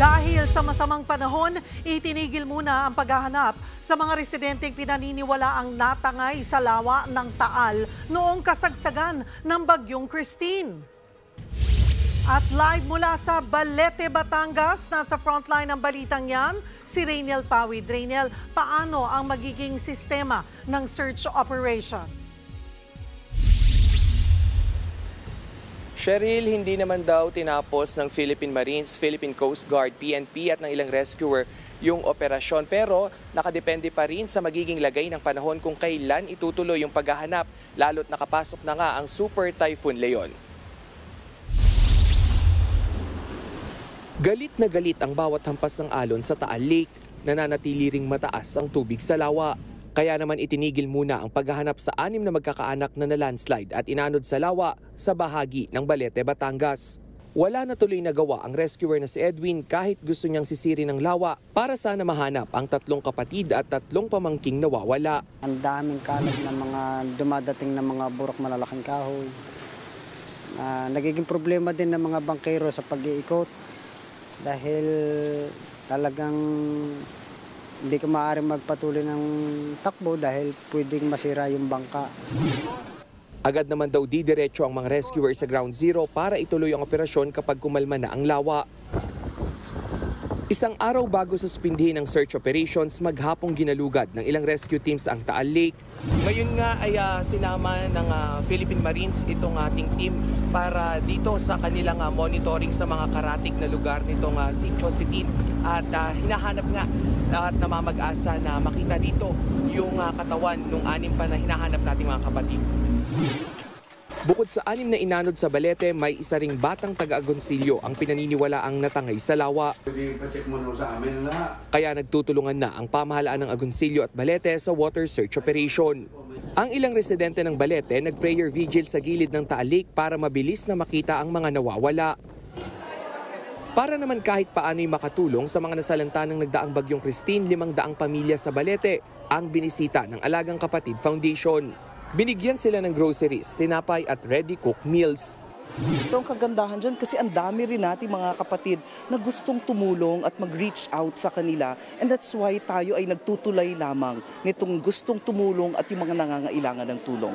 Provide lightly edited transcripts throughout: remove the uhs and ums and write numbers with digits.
Dahil sa masamang panahon, itinigil muna ang paghahanap sa mga residenteng pinaniniwalaang natangay sa lawa ng Taal noong kasagsagan ng Bagyong Christine. At live mula sa Balete, Batangas, nasa frontline ng balitang yan, si Rainiel Pawid. Rainiel, paano ang magiging sistema ng search operation? Cheryl, hindi naman daw tinapos ng Philippine Marines, Philippine Coast Guard, PNP at ng ilang rescuer yung operasyon. Pero nakadepende pa rin sa magiging lagay ng panahon kung kailan itutuloy yung paghahanap, lalo't nakapasok na nga ang Super Typhoon Leon. Galit na galit ang bawat hampas ng alon sa Taal Lake. Nananatili ring mataas ang tubig sa lawa. Kaya naman itinigil muna ang paghahanap sa 6 na magkakaanak na landslide at inanod sa lawa sa bahagi ng Balete, Batangas. Wala na tuloy nagawa ang rescuer na si Edwin kahit gusto niyang sisirin ng lawa para sana mahanap ang 3 kapatid at 3 pamangking nawawala. Ang daming kalat na mga dumadating na mga burok malalaking kahoy. Nagiging problema din ng mga bangkero sa pag-iikot dahil talagang hindi ka maaaring magpatuloy ng takbo dahil pwedeng masira yung bangka. Agad naman daw didiretso ang mga rescuer sa ground zero para ituloy ang operasyon kapag kumalma na ang lawa. Isang araw bago suspindihin ang search operations, maghapong ginalugad ng ilang rescue teams ang Taal Lake. Ngayon nga ay sinama ng Philippine Marines itong ating team para dito sa kanilang monitoring sa mga karatig na lugar nitong Sitio Sitin. At hinahanap nga at namamag-asa na makita dito yung katawan ng 6 pa na hinahanap nating mga kapatid. Bukod sa 6 na inanod sa Balete, may isa ring batang taga-Agoncillo ang pinaniniwalaang natangay sa lawa. Kaya nagtutulungan na ang pamahalaan ng Agoncillo at Balete sa water search operation. Ang ilang residente ng Balete nag-prayer vigil sa gilid ng Taal Lake para mabilis na makita ang mga nawawala. Para naman kahit paano'y makatulong sa mga nasalanta ng nagdaang Bagyong Christine, 500 pamilya sa Balete ang binisita ng Alagang Kapatid Foundation. Binigyan sila ng groceries, tinapay at ready-cooked meals. Ito ang kagandahan dyan kasi ang dami rin natin mga kapatid na gustong tumulong at mag-reach out sa kanila. And that's why tayo ay nagtutulay lamang nitong gustong tumulong at yung mga nangangailangan ng tulong.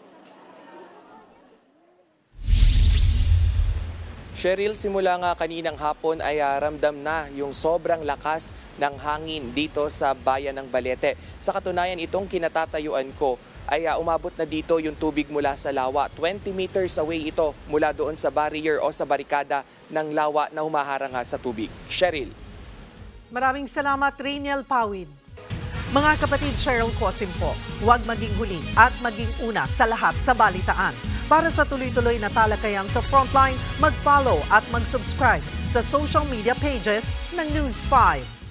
Cheryl, simula nga kaninang hapon ay ramdam na yung sobrang lakas ng hangin dito sa bayan ng Balete. Sa katunayan, itong kinatatayuan ko ay umabot na dito yung tubig mula sa lawa. 20 meters away ito mula doon sa barrier o sa barikada ng lawa na humaharang sa tubig. Cheryl. Maraming salamat, Rainiel Pawid. Mga kapatid, Cheryl Cosim po, huwag maging huli at maging una sa lahat sa balitaan. Para sa tuloy-tuloy na talakayan sa Frontline, mag-follow at mag-subscribe sa social media pages ng News 5.